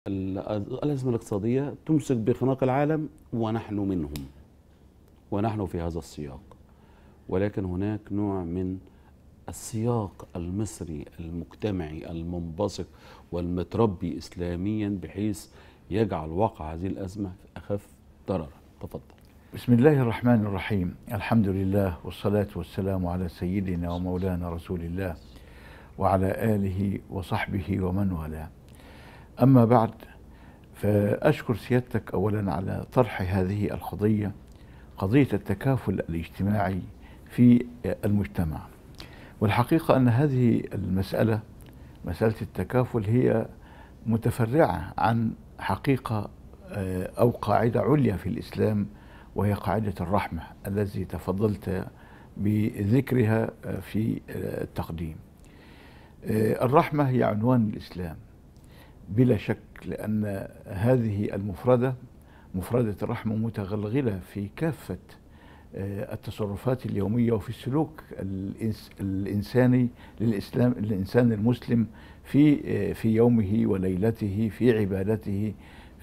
الأزمة الاقتصادية تمسك بخناق العالم ونحن منهم، ونحن في هذا السياق. ولكن هناك نوع من السياق المصري المجتمعي المنبثق والمتربي إسلاميا بحيث يجعل واقع هذه الأزمة أخف ضررا. تفضل. بسم الله الرحمن الرحيم. الحمد لله والصلاة والسلام على سيدنا ومولانا رسول الله وعلى آله وصحبه ومن والاه. أما بعد، فأشكر سيادتك أولا على طرح هذه القضية، قضية التكافل الاجتماعي في المجتمع. والحقيقة أن هذه المسألة، مسألة التكافل، هي متفرعة عن حقيقة أو قاعدة عليا في الإسلام، وهي قاعدة الرحمة التي تفضلت بذكرها في التقديم. الرحمة هي عنوان الإسلام بلا شك، لأن هذه مفردة الرحمة متغلغلة في كافة التصرفات اليومية وفي السلوك الإنساني للإنسان المسلم في يومه وليلته، في عبادته،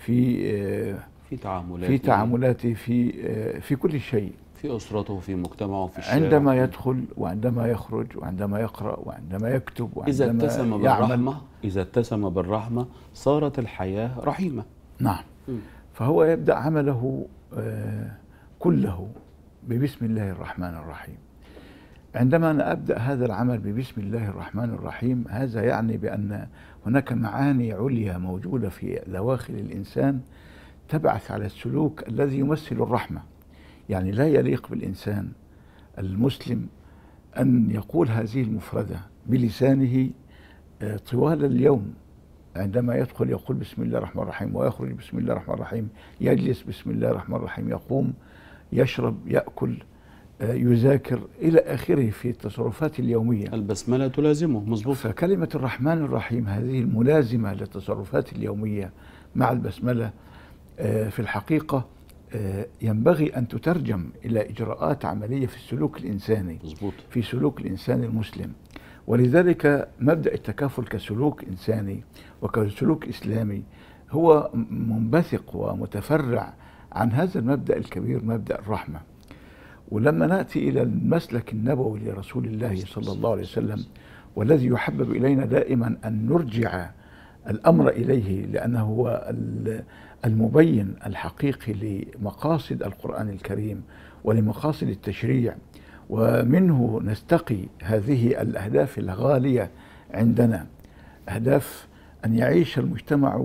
في تعاملاته، في كل شيء، في أسرته، في مجتمعه، في الشارع، عندما يدخل وعندما يخرج وعندما يقرأ وعندما يكتب وعندما إذا اتسم بالرحمة صارت الحياة رحيمة. نعم. فهو يبدأ عمله كله ببسم الله الرحمن الرحيم. عندما أنا أبدأ هذا العمل ببسم الله الرحمن الرحيم، هذا يعني بأن هناك معاني عليا موجودة في دواخل الإنسان تبعث على السلوك الذي يمثل الرحمة. يعني لا يليق بالإنسان المسلم أن يقول هذه المفردة بلسانه طوال اليوم. عندما يدخل يقول بسم الله الرحمن الرحيم، ويخرج بسم الله الرحمن الرحيم، يجلس بسم الله الرحمن الرحيم، يقوم، يشرب، يأكل، يذاكر إلى آخره في التصرفات اليومية. البسملة تلازمه، مظبوط. فكلمة الرحمن الرحيم هذه الملازمة للتصرفات اليومية مع البسملة في الحقيقة ينبغي أن تترجم إلى إجراءات عملية في السلوك الإنساني، مظبوط، في سلوك الإنسان المسلم. ولذلك مبدأ التكافل كسلوك إنساني وكسلوك إسلامي هو منبثق ومتفرع عن هذا المبدأ الكبير، مبدأ الرحمة. ولما نأتي إلى المسلك النبوي لرسول الله صلى الله عليه وسلم، والذي يحبب إلينا دائما أن نرجع الأمر إليه، لأنه هو المبين الحقيقي لمقاصد القرآن الكريم ولمقاصد التشريع، ومنه نستقي هذه الأهداف الغالية عندنا، أهداف أن يعيش المجتمع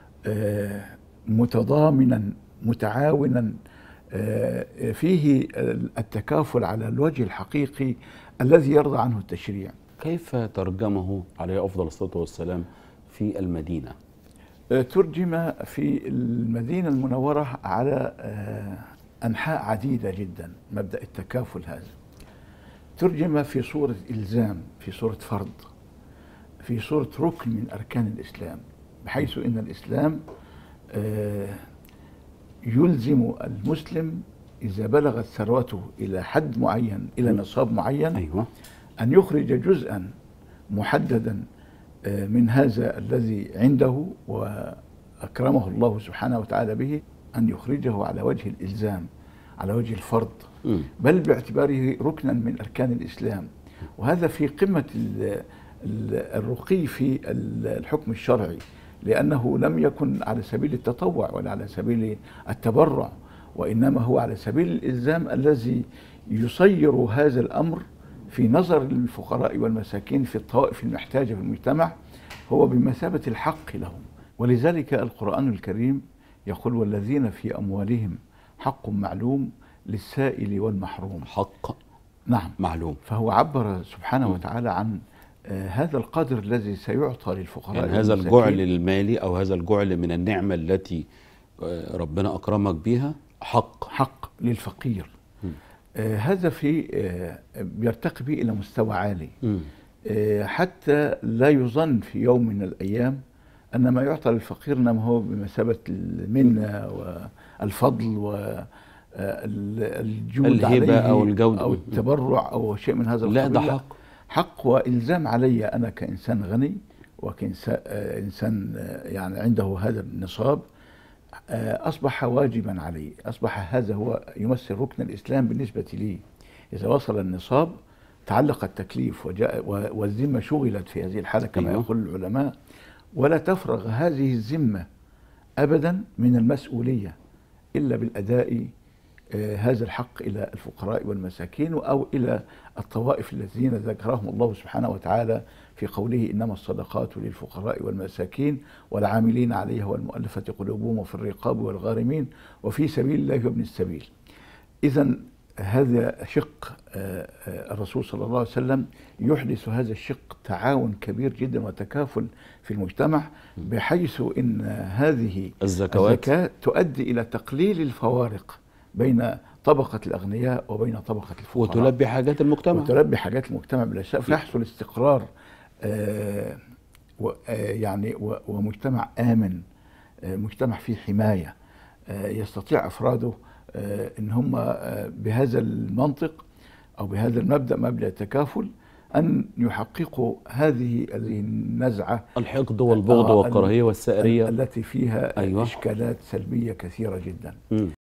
متضامنا متعاونا فيه التكافل على الوجه الحقيقي الذي يرضى عنه التشريع. كيف ترجمه عليه أفضل الصلاة والسلام في المدينة؟ ترجم في المدينة المنورة على أنحاء عديدة جدا. مبدأ التكافل هذا ترجم في صورة إلزام، في صورة فرض، في صورة ركن من أركان الإسلام، بحيث إن الإسلام يلزم المسلم إذا بلغت ثروته إلى حد معين، إلى نصاب معين، أيوة، أن يخرج جزءا محددا من هذا الذي عنده وأكرمه الله سبحانه وتعالى به، أن يخرجه على وجه الإلزام، على وجه الفرض، بل باعتباره ركنا من أركان الإسلام. وهذا في قمة الرقي في الحكم الشرعي، لأنه لم يكن على سبيل التطوع ولا على سبيل التبرع، وإنما هو على سبيل الإلزام الذي يصير هذا الأمر في نظر الفقراء والمساكين في الطوائف المحتاجة في المجتمع هو بمثابة الحق لهم. ولذلك القرآن الكريم يقول: والذين في أموالهم حق معلوم للسائل والمحروم. حق، نعم، معلوم. فهو عبر سبحانه وتعالى عن هذا القدر الذي سيعطى للفقراء، يعني هذا الجعل المالي أو هذا الجعل من النعمة التي ربنا أكرمك بها حق للفقير. هذا بيرتقي به إلى مستوى عالي، حتى لا يظن في يوم من الأيام أن ما يعطى للفقير إنما هو بمثابة المنة والفضل والجود، الهبة أو الجود أو التبرع أو شيء من هذا القبيل. لا، ده حق وإلزام علي أنا كإنسان غني وكإنسان يعني عنده هذا النصاب أصبح واجبا عليه، أصبح هذا هو يمثل ركن الإسلام بالنسبة لي. إذا وصل النصاب تعلق التكليف والذمة شغلت في هذه الحالة كما أيوة. يقول العلماء، ولا تفرغ هذه الذمة أبدا من المسؤولية إلا بالأداء هذا الحق إلى الفقراء والمساكين أو إلى الطوائف الذين ذكرهم الله سبحانه وتعالى في قوله إنما الصدقات للفقراء والمساكين والعاملين عليها والمؤلفة قلوبهم وفي الرقاب والغارمين وفي سبيل الله وابن السبيل. إذا هذا شق الرسول صلى الله عليه وسلم يحدث هذا الشق تعاون كبير جدا وتكافل في المجتمع، بحيث إن هذه الزكاة تؤدي إلى تقليل الفوارق بين طبقة الأغنياء وبين طبقة الفقراء، وتلبي حاجات المجتمع، وتلبي حاجات المجتمع بلا شك، فيحصل استقرار يعني ومجتمع آمن، مجتمع فيه حماية، يستطيع أفراده إن هم بهذا المنطق أو بهذا المبدأ، مبدأ التكافل، أن يحققوا هذه النزعة، الحقد والبغض والكراهية والسائرية التي فيها أيوة. إشكالات سلبية كثيرة جدا.